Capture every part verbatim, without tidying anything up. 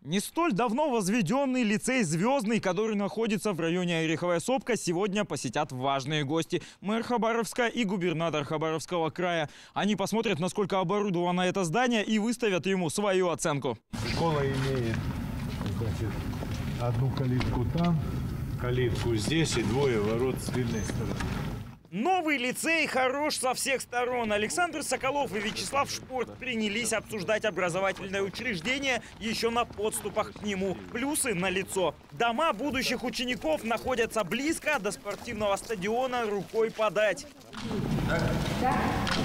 Не столь давно возведенный лицей «Звездный», который находится в районе Ореховая Сопка, сегодня посетят важные гости. Мэр Хабаровска и губернатор Хабаровского края. Они посмотрят, насколько оборудовано это здание, и выставят ему свою оценку. Школа имеет, значит, одну калитку там, калитку здесь и двое ворот с тыльной стороны. Новый лицей хорош со всех сторон. Александр Соколов и Вячеслав Шпорт принялись обсуждать образовательное учреждение еще на подступах к нему. Плюсы налицо. Дома будущих учеников находятся близко, до спортивного стадиона рукой подать. Да.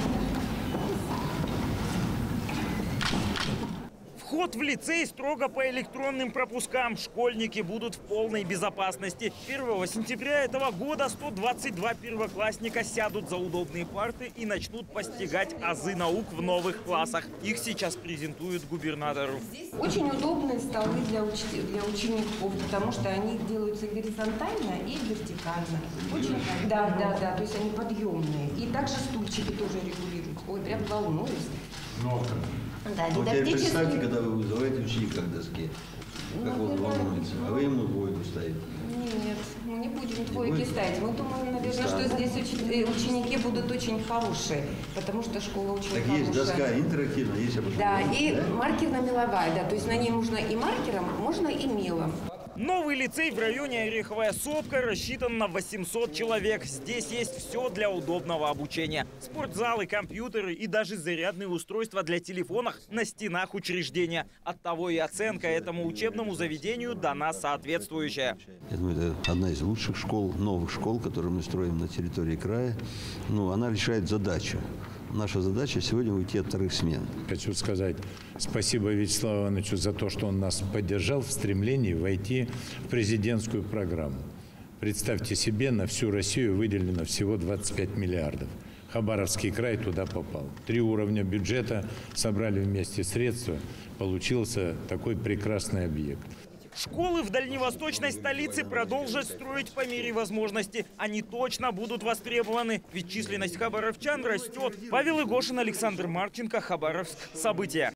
Вход в лицей строго по электронным пропускам. Школьники будут в полной безопасности. первого сентября этого года сто двадцать два первоклассника сядут за удобные парты и начнут постигать азы наук в новых классах. Их сейчас презентуют губернатору. Очень удобные столы для, уч... для учеников, потому что они делаются горизонтально и вертикально. Очень... Да, да, да, то есть они подъемные. И также стульчики тоже регулируют. Ой, прям волнуюсь. Нота. Да, вот теперь представьте, когда вы вызываете ученика к доске, как ну, он волнуется, а вы ему двойку ставите. Нет, мы не будем двойки ставить. Мы думаем, наверное, да. что здесь ученики будут очень хорошие, потому что школа очень так хорошая. Так есть доска интерактивная, есть обучение. Да, и да? маркерно-меловая, да, то есть на ней можно и маркером, можно и мелом. Новый лицей в районе Ореховая Сопка рассчитан на восемьсот человек. Здесь есть все для удобного обучения. Спортзалы, компьютеры и даже зарядные устройства для телефонов на стенах учреждения. Оттого и оценка этому учебному заведению дана соответствующая. Я думаю, это одна из лучших школ, новых школ, которые мы строим на территории края. Ну, она решает задачу. Наша задача сегодня уйти от вторых смен. Хочу сказать спасибо Вячеславу Ивановичу за то, что он нас поддержал в стремлении войти в президентскую программу. Представьте себе, на всю Россию выделено всего двадцать пять миллиардов. Хабаровский край туда попал. Три уровня бюджета собрали вместе средства. Получился такой прекрасный объект. Школы в дальневосточной столице продолжат строить по мере возможности. Они точно будут востребованы, ведь численность хабаровчан растет. Павел Игошин, Александр Марченко, Хабаровск. События.